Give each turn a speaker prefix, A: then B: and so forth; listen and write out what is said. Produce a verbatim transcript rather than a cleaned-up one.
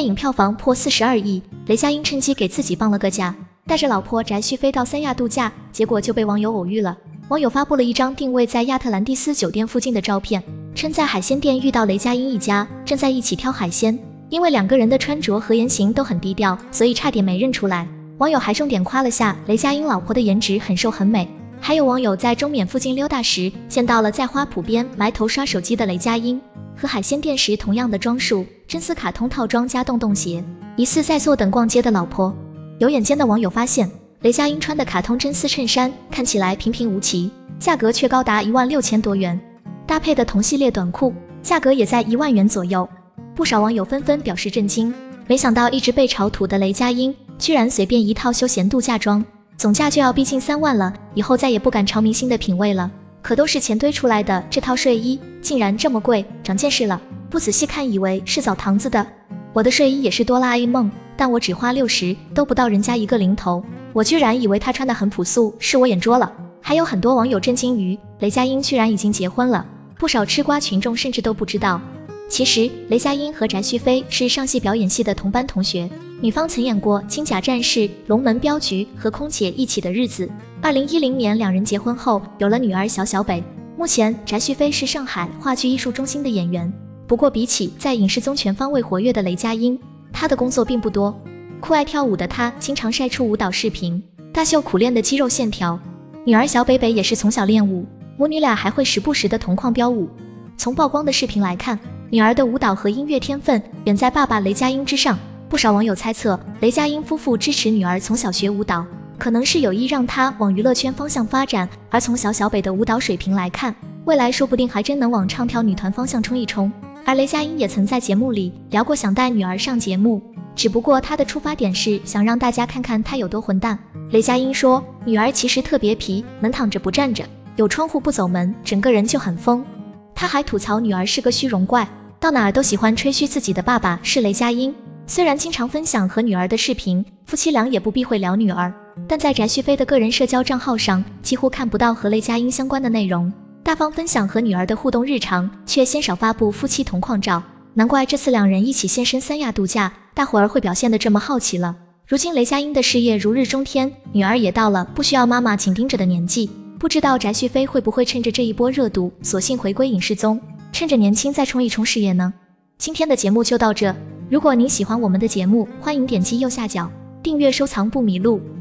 A: 影票房破四十二亿，雷佳音趁机给自己放了个假，带着老婆翟旭飞到三亚度假，结果就被网友偶遇了。网友发布了一张定位在亚特兰蒂斯酒店附近的照片，称在海鲜店遇到雷佳音一家，正在一起挑海鲜。因为两个人的穿着和言行都很低调，所以差点没认出来。网友还重点夸了下雷佳音老婆的颜值很瘦很美。还有网友在中缅附近溜达时，见到了在花圃边埋头刷手机的雷佳音，和海鲜店时同样的装束，真丝卡通套装加洞洞鞋，疑似在坐等逛街的老婆。有眼尖的网友发现，雷佳音穿的卡通真丝衬衫看起来平平无奇，价格却高达一万六千多元，搭配的同系列短裤价格也在一万元左右。不少网友纷纷表示震惊，没想到一直被炒土的雷佳音居然随便一套休闲度假装，总价就要逼近三万了，以后再也不敢朝明星的品味了。可都是钱堆出来的，这套睡衣竟然这么贵，长见识了。不仔细看以为是澡堂子的，我的睡衣也是哆啦 A 梦，但我只花六十都不到人家一个零头，我居然以为他穿得很朴素，是我眼拙了。还有很多网友震惊于雷佳音居然已经结婚了，不少吃瓜群众甚至都不知道。其实雷佳音和翟旭飞是上戏表演系的同班同学，女方曾演过《金甲战士》《龙门镖局》和《空姐一起的日子》。二零一零年两人结婚后有了女儿小小北。目前翟旭飞是上海话剧艺术中心的演员，不过比起在影视中全方位活跃的雷佳音，他的工作并不多。酷爱跳舞的他经常晒出舞蹈视频，大秀苦练的肌肉线条。女儿小北北也是从小练舞，母女俩还会时不时的同框飙舞。从曝光的视频来看，女儿的舞蹈和音乐天分远在爸爸雷佳音之上。不少网友猜测，雷佳音夫妇支持女儿从小学舞蹈，可能是有意让她往娱乐圈方向发展。而从小小北的舞蹈水平来看，未来说不定还真能往唱跳女团方向冲一冲。而雷佳音也曾在节目里聊过想带女儿上节目，只不过他的出发点是想让大家看看他有多混蛋。雷佳音说，女儿其实特别皮，能躺着不站着，有窗户不走门，整个人就很疯。他还吐槽女儿是个虚荣怪，到哪儿都喜欢吹嘘自己的爸爸是雷佳音。虽然经常分享和女儿的视频，夫妻俩也不避讳聊女儿，但在翟旭飞的个人社交账号上几乎看不到和雷佳音相关的内容，大方分享和女儿的互动日常，却鲜少发布夫妻同框照。难怪这次两人一起现身三亚度假，大伙儿会表现得这么好奇了。如今雷佳音的事业如日中天，女儿也到了不需要妈妈紧盯着的年纪，不知道翟旭飞会不会趁着这一波热度索性回归影视综，趁着年轻再冲一冲事业呢？今天的节目就到这，如果您喜欢我们的节目，欢迎点击右下角订阅收藏不迷路。